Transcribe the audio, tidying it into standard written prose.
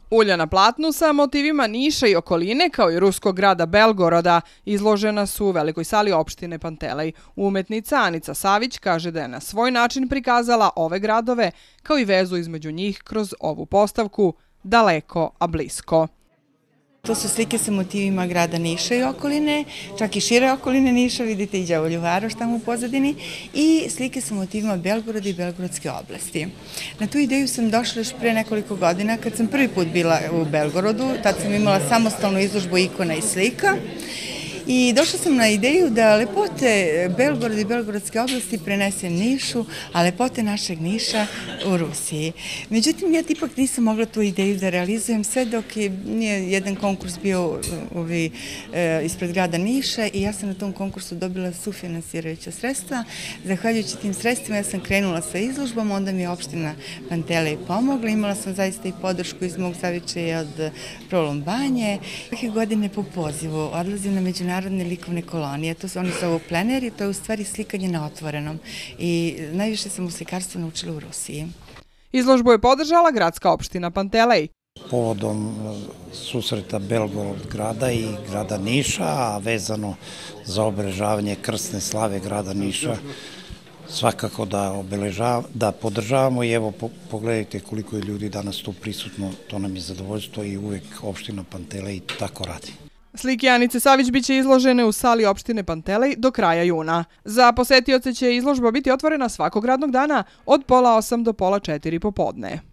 Ulja na platnu sa motivima Niša i okoline, kao i ruskog grada Belgoroda, izložena su u velikoj sali opštine Pantelej. Umetnica Anica Savić kaže da je na svoj način prikazala ove gradove, kao i vezu između njih kroz ovu postavku Daleko, a blisko. To su slike sa motivima grada Niša i okoline, čak i šire okoline Niša, vidite i Đavolju Varoš tamo u pozadini, i slike sa motivima Belgoroda i Belgorodske oblasti. Na tu ideju sam došla još pre nekoliko godina kad sam prvi put bila u Belgorodu, tad sam imala samostalnu izložbu ikona i slika. I došla sam na ideju da lepote Belgoroda i Belgorodske oblasti prenesem Nišu, a lepote našeg Niša u Rusiji. Međutim, ja ipak nisam mogla tu ideju da realizujem sve dok nije jedan konkurs bio ispred grada Niša i ja sam na tom konkursu dobila sufinansirajuća sredstva. Zahvaljujući tim sredstvima ja sam krenula sa izložbom, onda mi je opština Pantelej pomogla. Imala sam zaista i podršku iz mog zavičaja od Prolombanje. Svake godine po pozivu odlazim na međunarodne likovne kolonije. Oni zovu pleneri, to je u stvari slikanje na otvorenom. I najviše sam u slikarstvu naučila u Rusiji. Izložbu je podržala gradska opština Pantelej. Povodom susreta Belgorod grada i grada Niša, a vezano za obeležavanje krsne slave grada Niša, svakako da podržavamo i evo pogledajte koliko je ljudi danas tu prisutno, to nam je zadovoljstvo i uvek opština Pantelej tako radi. Slike Anice Savić biće izložene u sali opštine Pantelej do kraja juna. Za posetioce će izložba biti otvorena svakog radnog dana od 7:30 do 15:30 popodne.